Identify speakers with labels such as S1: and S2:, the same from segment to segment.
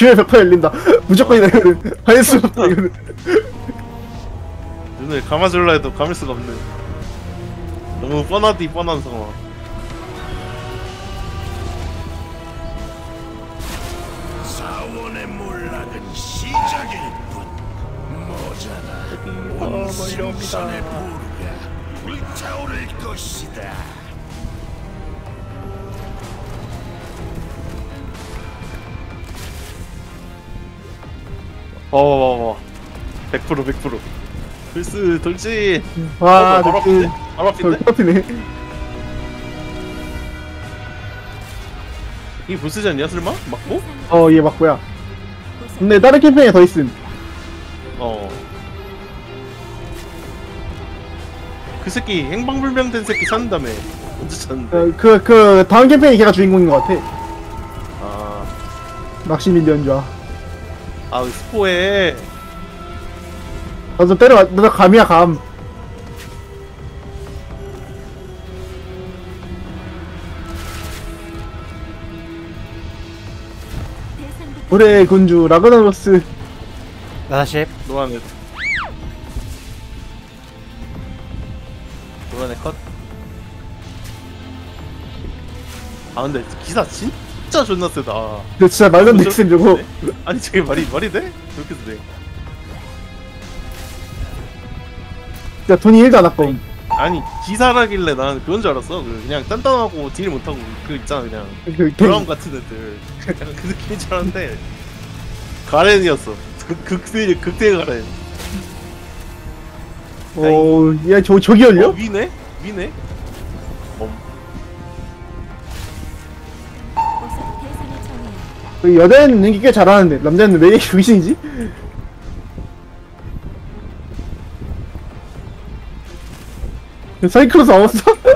S1: 귀에 100% 열린다. 무조건이다 이거는. 할 수가 없다 이거는.
S2: 눈을 감아줄라 해도 감을 수가 없네. 너무 뻔하디 뻔한 상황.
S3: 사원의 몰락은 시작일 뿐. 모자라 온 생선의 부르가 불타오를 것이다.
S2: 봐봐봐봐. 100% 글쓰 돌지.
S1: 와,
S2: 바로 앞인데? 바로 앞인데?
S1: 앞이네.
S2: 이게 보스지 않냐 설마? 맞고?
S1: 얘 맞고야. 근데 다른 캠페인에 더 있음.
S2: 그 새끼 행방불명된 새끼 찾는다며. 언제 찾는데?
S1: 그 다음 캠페인이 걔가 주인공인 것 같아.
S2: 아,
S1: 막시밀 연좌.
S2: 스포에.
S1: 나도 때려. 너 감이야 감. 올해 군주 라그나로스.
S4: 나다시
S2: 노란애 컷. 근데 기사 진짜 존나 세다.
S1: 근데 진짜 말도 안 되겠음 저거.
S2: 아니 저게 말이 돼? 그렇게 돼?
S1: 진짜 돈이 1도 안 아까움.
S2: 아니 기사라길래 난 그건 줄 알았어. 그냥 단단하고 딜 못하고 그 있잖아 그냥
S1: 그
S2: 드럼 같은 애들. 약간 그 느낌인 줄 알았는데 가렌이었어. 극대 가렌.
S1: 야 저기 열려?
S2: 위네?
S1: 여자는 연기 꽤 잘하는데 남자는 왜 이렇게 귀신이지? 사이클로스 나왔어?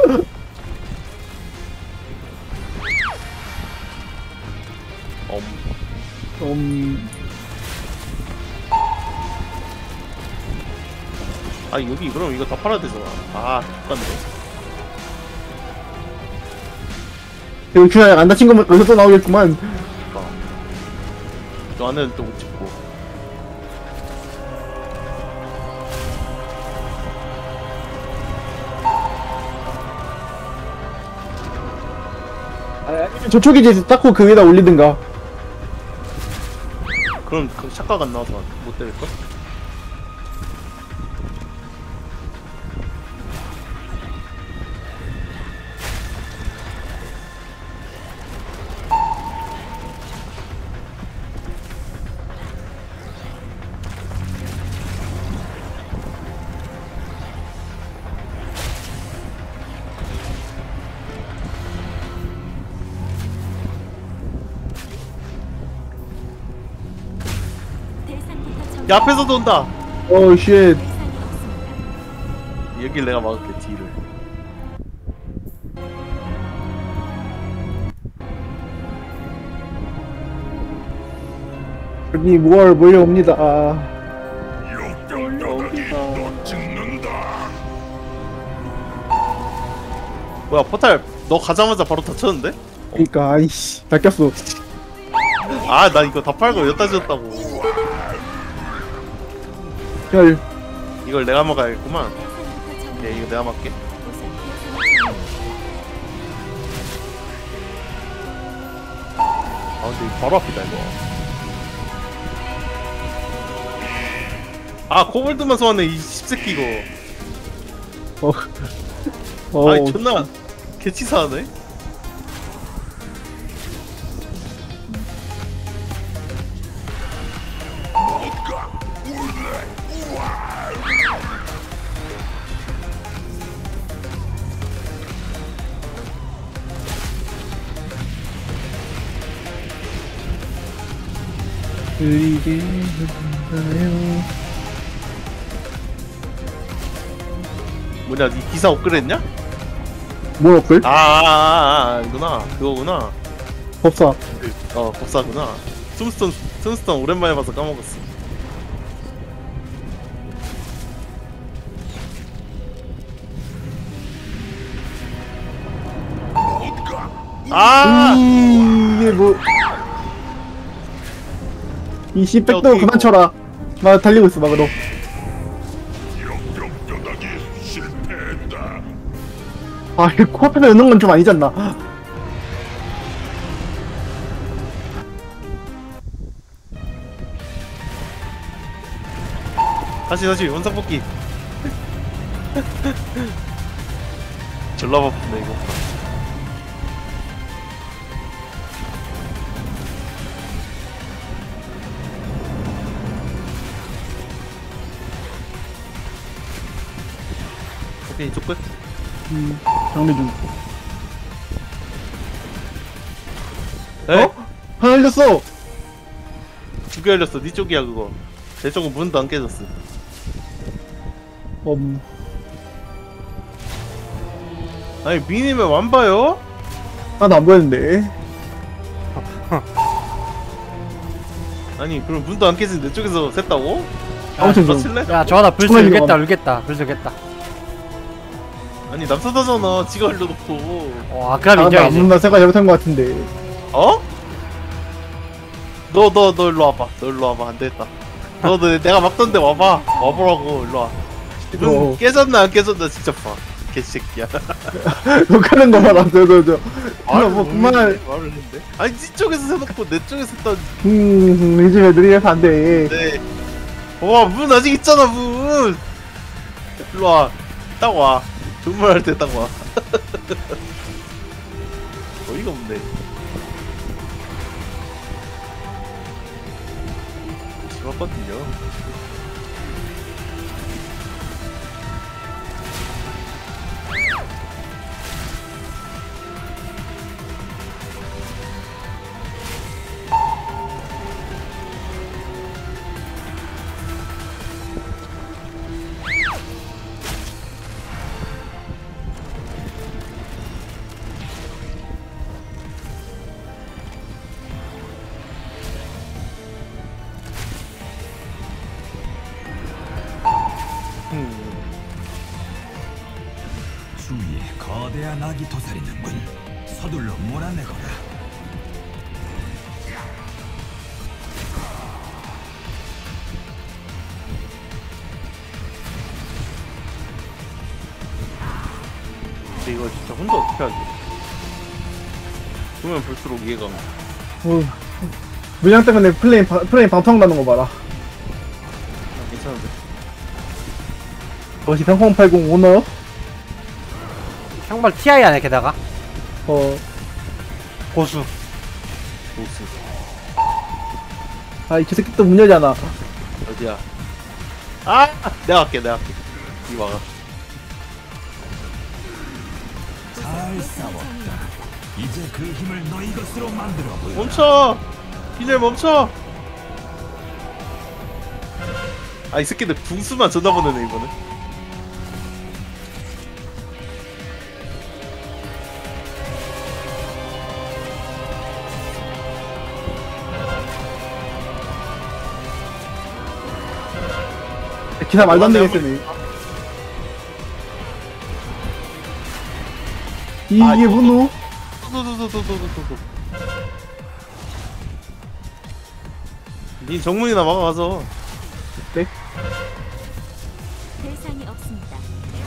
S2: 여기 그럼 이거 다 팔아야 되잖아. 똑같네.
S1: 여기 그냥 안 다친 거면 여기서 또 나오겠구만.
S2: 저 안에는 또 못 찍고.
S1: 저쪽에 이제 닦고 그 위에다 올리든가.
S2: 그럼 그 착각 안 나와서 못 때릴걸? 야, 앞에서도 온다.
S1: 쉣.
S2: 여길 내가 막을게. 뒤를.
S1: 여기 무얼 몰려옵니다.
S3: 역병뼈다귀 너 찍는다.
S2: 뭐야, 포탈 너 가자마자 바로 닫혔는데?
S1: 그니까 아이씨 닦였어.
S2: 나 이거 다 팔고 여기다 지었다고.
S1: 혈.
S2: 이걸 내가 먹어야겠구만. 오케이, 이거 내가 먹게. 근데 이거 바로 앞이다 이거. 코볼드만 소환해 이 씹새끼 이거. 아니 존나 개치사하네.
S1: 그리게 해준다요.
S2: 뭐냐, 니 기사 업그레이드냐?
S1: 뭘 업글?
S2: 이구나. 그거구나.
S1: 법사.
S2: 법사구나. 툼스톤 오랜만에 봐서 까먹었어.
S1: 이게 뭐 이씨 백도
S2: 어떻게
S1: 그만
S2: 이거.
S1: 쳐라. 막 달리고 있어 막으로.
S3: 역병뼈다기 실패했다.
S1: 아, 이 코앞에서 여는 건 좀 아니지 않나?
S2: 다시 원상 복귀. 졸라 바쁜데 이거. 오케이 이쪽 끝.
S1: 정리 중.
S2: 에?
S1: 하나 흘렸어.
S2: 두 개 열렸어. 네 쪽이야 그거. 내 쪽은 문도 안 깨졌어. 아니 미니면 완바요?
S1: 하나 안 보였는데.
S2: 아니 그럼 문도 안 깨진 내 쪽에서 샜다고?
S1: 아무튼 좀.
S2: 칠래?
S4: 야 저하나 불스
S1: 정말
S4: 울겠다
S1: 이거
S4: 울겠다 불스 울겠다.
S2: 아니 남사다잖아. 지가 흘려놓고.
S4: 와 그럼 인정이지.
S1: 아무나 생각 잘못한 것 같은데.
S2: 어? 너 일로 와봐. 너 일로 와봐. 안 되겠다. 너 내가 막던데 와봐. 와보라고 일로 와. 문 깨졌나 안 깨졌나 진짜 봐. 개새끼야.
S1: 욕하는 거 봐라. 저. 뭐 그만.
S2: 말을 했는데? 아니 네 쪽에서 세놓고 내 쪽에서 했다니.
S1: 요즘 애들이 해서 안 돼.
S2: 네. 문 아직 있잖아 문. 일로 와. 딱 와. 정말 할 때 딱 와. 어이가 없네. 심하거든요.
S3: 주위에 거대한 악이 도사리는군. 서둘러 몰아내거라.
S2: 근데 이거 진짜 혼자 어떻게 하지? 보면 볼수록 이해가 안 가.
S1: 물량 때문에 플레임 방통 나는 거 봐라.
S2: 괜찮은데?
S1: 멋이 3080 오너.
S4: 형발 TI 안에 게다가 고수.
S2: 보스.
S1: 아, 이 새끼 또 문 열잖아.
S2: 어디야? 아! 내가 할게. 이 막아.
S3: 잘 싸웠다. 이제 그 힘을 너희 것으로 만들어 보여.
S2: 멈춰! 비늘 멈춰! 아, 이 새끼들 붕수만 전화 보내네, 이번에.
S1: 기사 말도 안 되게 쓰네. 이게 뭐노?
S2: 도도도도도도도도. 니 정문이나 막아가서.
S1: 네?
S5: 대상이 없습니다.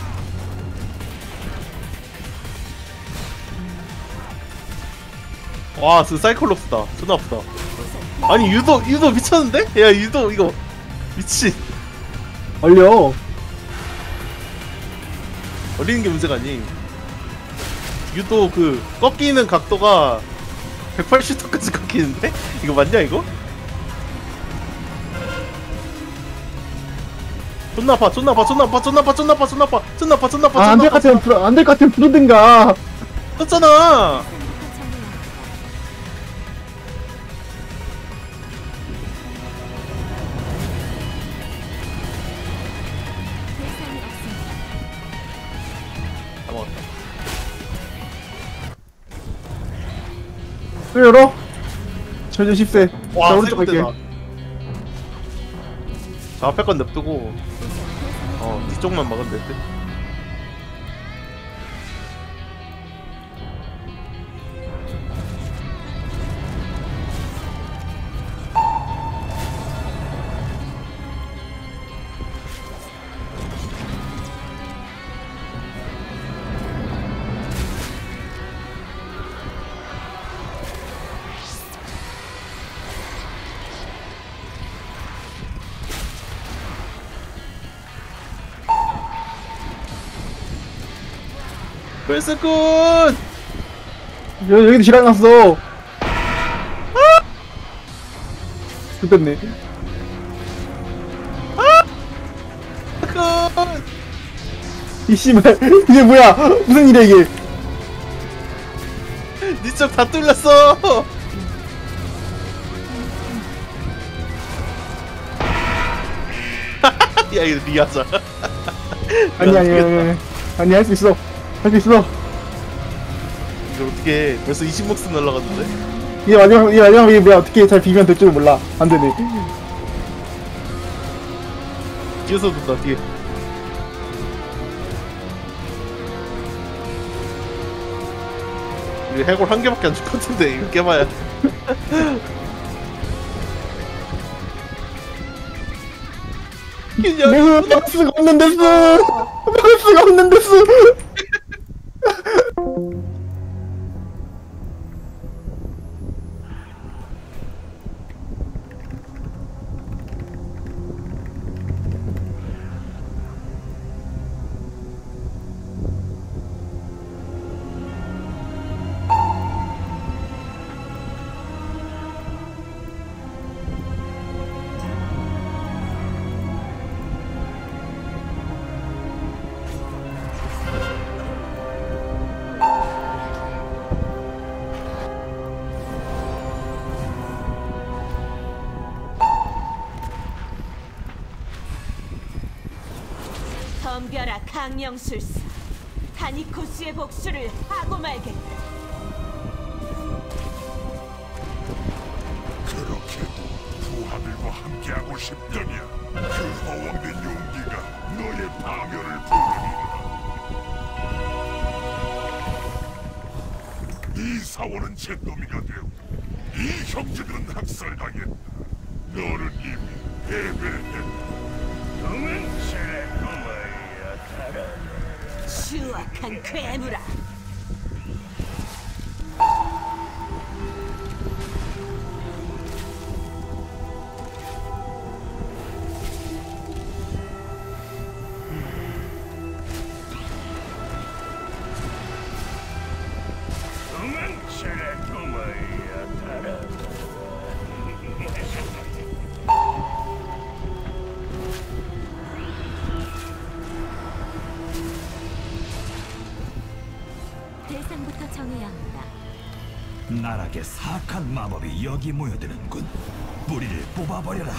S2: 와, 저 사이클롭스다. 존나 아프다. 아니, 유도 미쳤는데? 야, 유도, 이거. 미친.
S1: 얼려.
S2: 얼리는 게 문제가 아니. 유도 그, 꺾이는 각도가 180도까지 꺾이는데? 이거 맞냐, 이거? 존나 아파.
S1: 아, 안 될 것 같으면 부르든가.
S2: 떴잖아.
S5: 대상이 없습니다.
S2: 다 먹었다.
S1: 또 열어? 전혀 10세.
S2: 와,
S1: 자, 오른쪽 갈게.
S2: 세군데다. 자, 앞에 건 냅두고, 뒤쪽만 막으면 될 듯. 벨스군!
S1: 여기도 지랄 났어. 죽겠네.
S2: 군!
S1: 이 씨발 이게 뭐야? 무슨 일이야 이게?
S2: 니쪽 다 뚫렸어! 야 이거 리하자.
S1: 아니 할 수 있어. 할 수 있어.
S2: 이거 어떻게 벌써 20목숨 날라갔는데?
S1: 이게 마지막에 뭐야? 어떻게 잘 비비면 될 줄 몰라. 안 되네.
S2: 뒤에서 둔다 뒤에. 이거 해골 한 개밖에 안 줄 것 같은데 이거 깨봐야. 그냥
S1: 막을 수가 없는 데스. 막을 수가 없는 데스.
S6: 덤벼라 강령술사. 다니코스의 복수를 하고 말겠다.
S3: 그렇게도 부하들과 함께하고 싶더냐? 그 허황된 용기가 너의 파멸을 부르리라. 이 사원은 잿더미가 되고 이 형제들은 학살당했다. 너는 이미 패배했다.
S6: 추악한 괴물아.
S5: 대상부터 정해야 합니다.
S3: 나락의 사악한 마법이 여기 모여드는군. 뿌리를 뽑아버려라.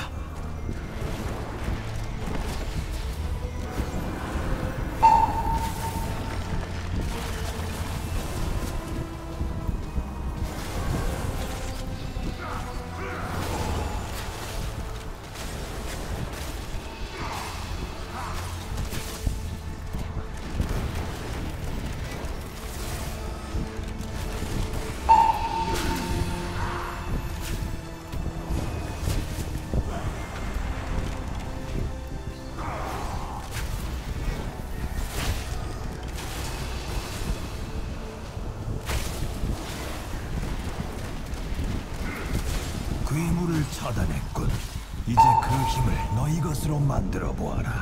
S3: 괴물을 차단했군. 이제 그 힘을 너희 것으로 만들어 보아라.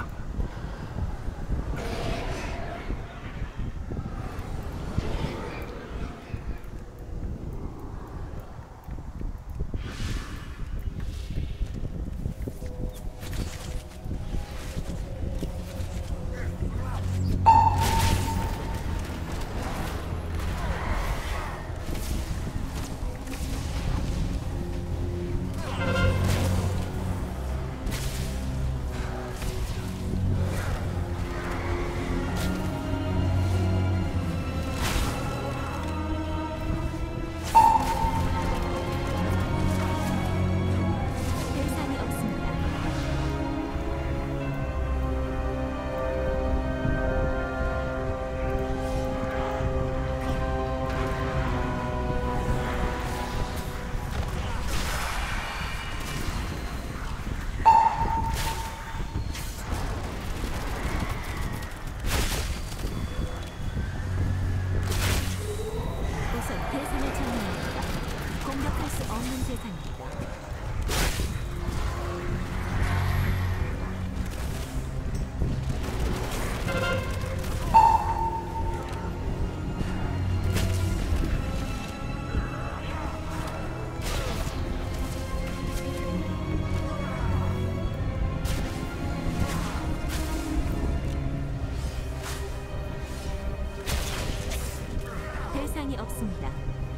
S5: 대상이 없습니다.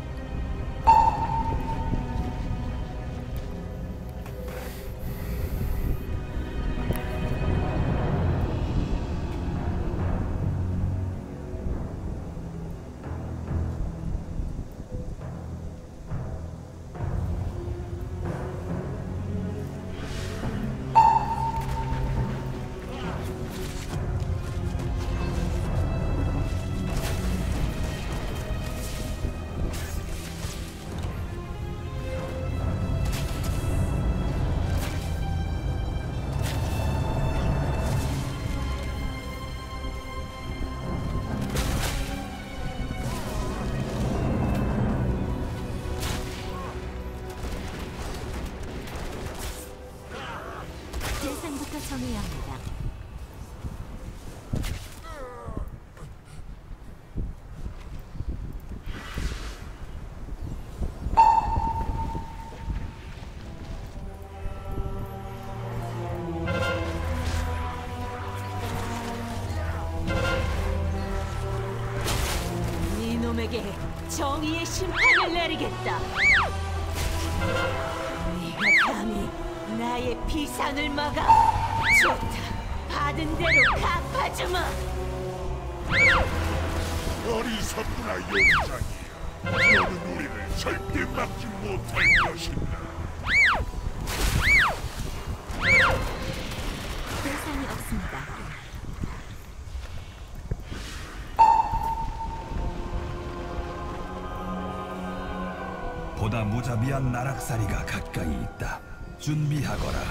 S5: 대상부터 정해야 합니다.
S6: 이놈에게 정의의 심판을 내리겠다. 네가 감히 나의 비상을 막아. 좋다. 받은 대로 갚아주마.
S3: 어리석구나 용장이. 너는 우리를 절대 막지 못할 것이다.
S5: 대상이 없습니다.
S3: 보다 무자비한 나락살이가 가까이 있다. 준비하거라.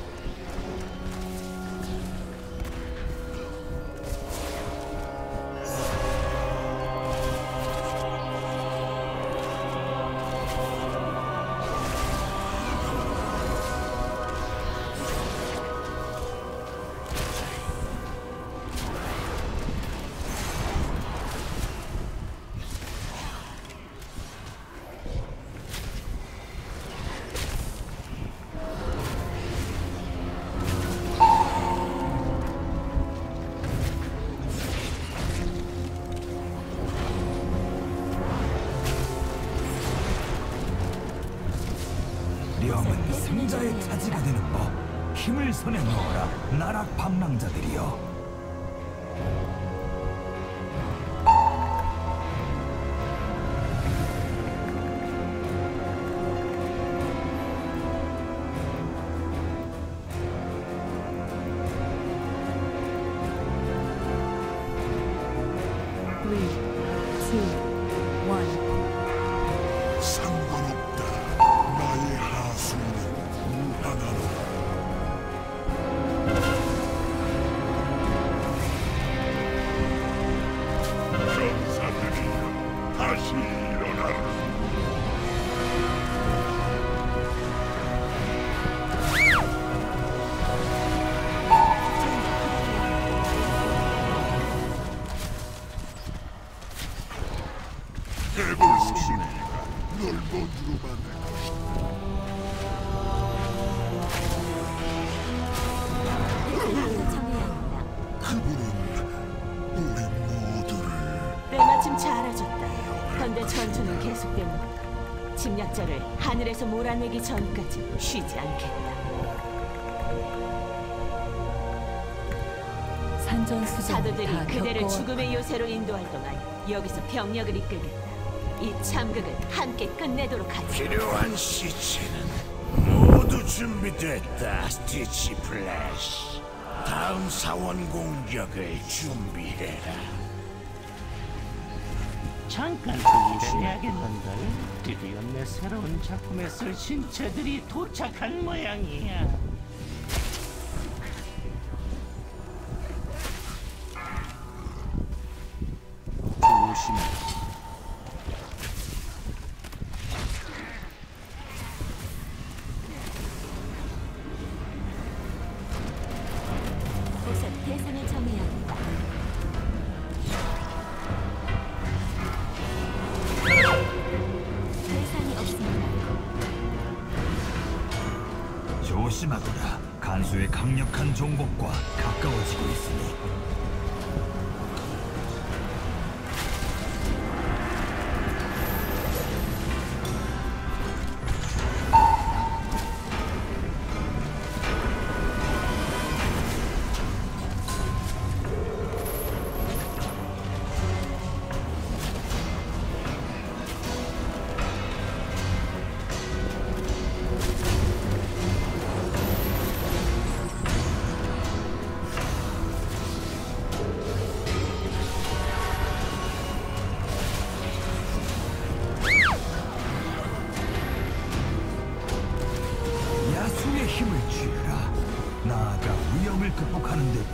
S3: 령은 승자의 차지가 되는 법. 힘을 손에 넣어라, 나락 방랑자들이여. 상관없다. 나의 하수는 무한하노라. 병사들이 다시 일어나라. 해골 소리가 널 먼지로 만들 것이다.
S5: 대상부터 정해야 합니다.
S3: 그분은 우리 모두를
S6: 때마침 잘해줬다. 그런데 전투는 계속됩니다. 침략자를 하늘에서 몰아내기 전까지 쉬지 않겠다. 사도들이 그대를 죽음의 요새로 인도할 동안 여기서 병력을 이끌겠다. 이 참극을 함께 끝내도록 하지.
S7: 필요한 시체는 모두 준비됐다, 스티치 플래시. 다음 사원 공격을 준비해라.
S8: 잠깐 그 일을 해야겠는걸. 드디어 내 새로운 작품에 쓸 신체들이 도착한 모양이야. 조심해.
S5: 우선 대상을 정해야 합니다. 대상이 없습니다.
S3: 조심하거라. 간수의 강력한 종복과 가까워지고 있으니.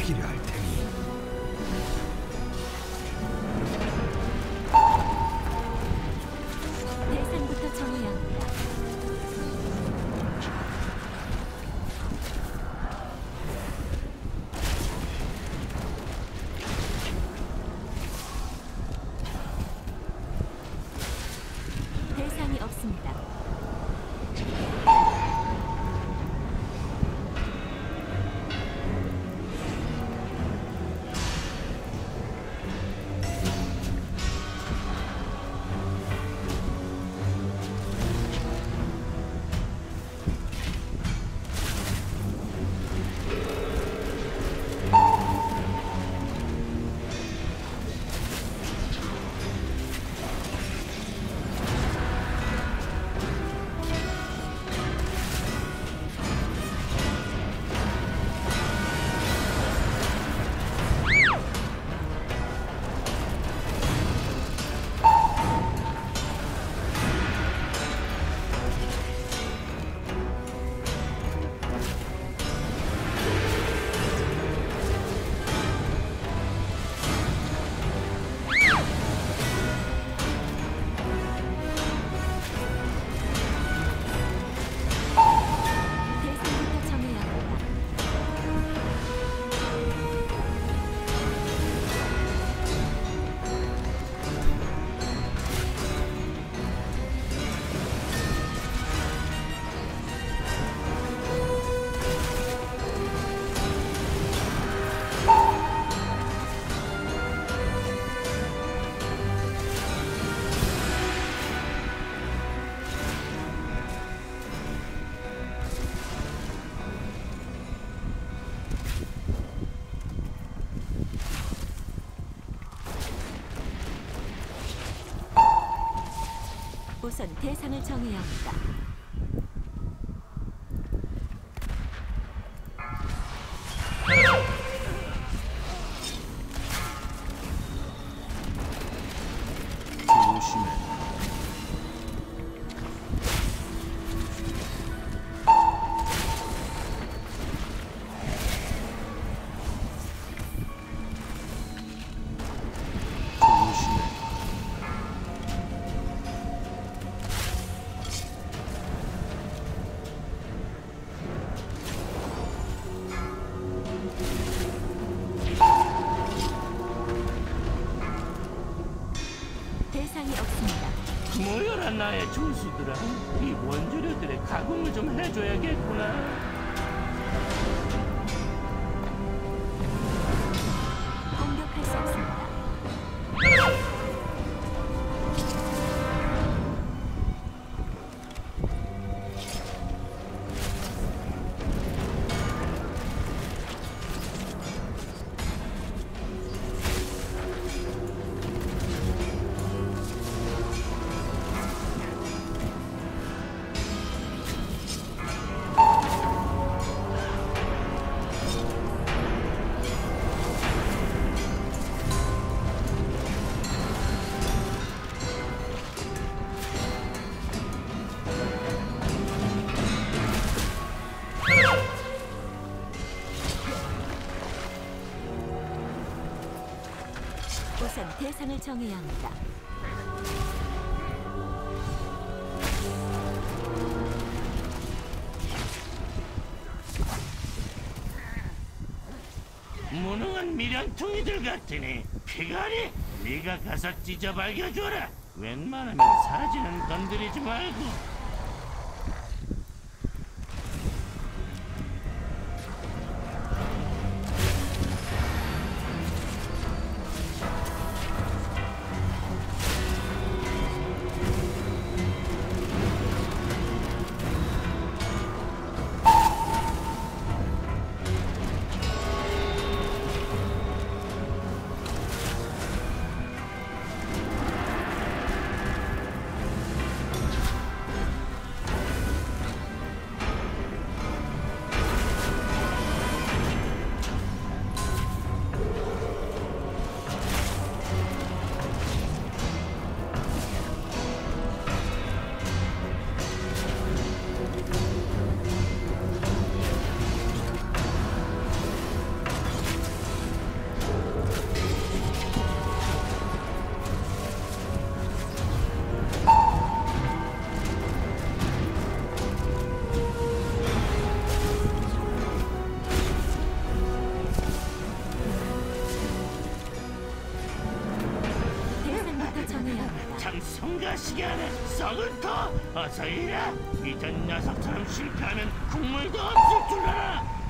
S3: 필요할 테니
S5: 대상부터 정해야 합니다. 대상이 없습니다. 대상부터 정해야 합니다. 우선 대상을 정해야 합니다.
S7: 조심해. 조심해.
S5: 대상이 없습니다.
S8: 모여라 나의 조수들아. 이 원주류들의 가공을 좀 해줘야겠구나.
S5: 공격할 수 없습니다. 우선 대상을 정해야 합니다.
S8: 무능한 미련퉁이들 같으니 피가리 네가 가서 찢어 밝혀줘라. 웬만하면 사지는 건드리지 말고. 참 성가시게 하네. 썩을 터 어서 이라. 이전 녀석처럼 실패하면 국물도 없을 줄 알아.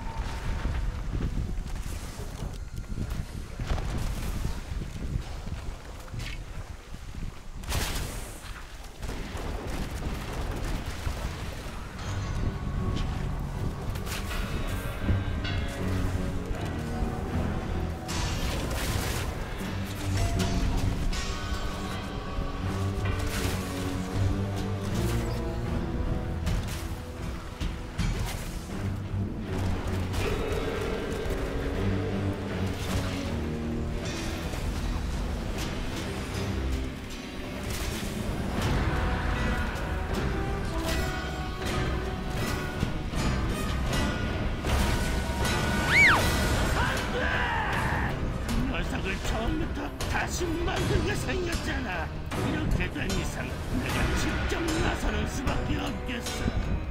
S8: 처음부터 다시 만들게 생겼잖아. 이렇게 된 이상 내가 직접 나서는 수밖에 없겠어.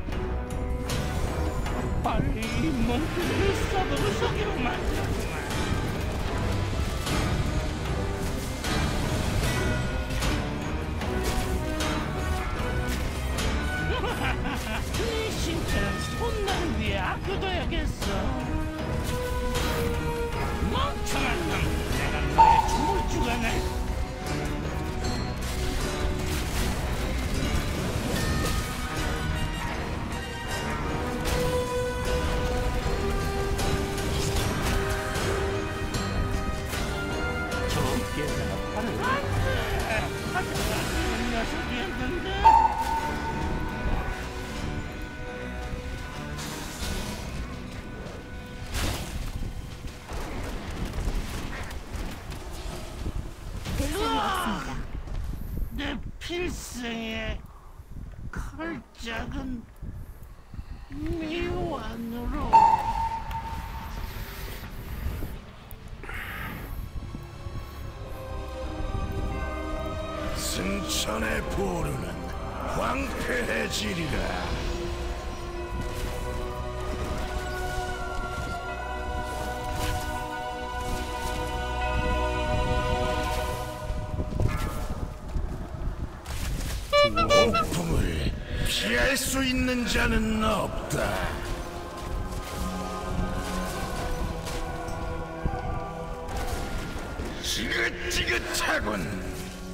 S8: 빨리 몽키를 써보고 속이로 만들었구만. 네 신체는 혼난 위에 아껴둬야겠어. 멍청한 놈. 내가 너의 춤을 주가네. 저 깨달아 팔을 안돼. 하지만 녀석이었는데. 내 필생의 걸작은 미완으로.
S7: 승천의 보루는 황폐해지리라. 폭풍을 피할 수 있는 자는 없다. 지긋지긋하군.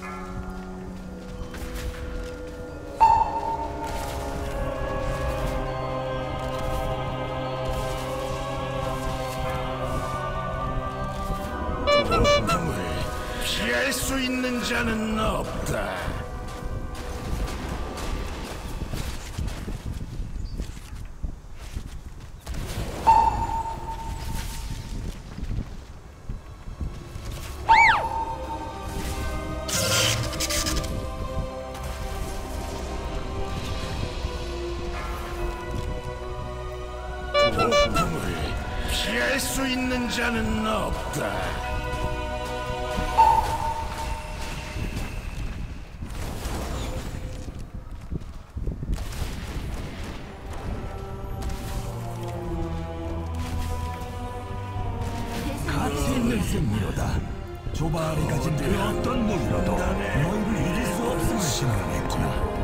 S7: 폭풍을 피할 수 있는 자는 없다. 폭풍을 피할 수 있는 자는 없다.
S3: 가치 있는 승리로다. 조바알이 가진 그 어떤 무기로도 너희를 이길 수 없음을 증명했구나.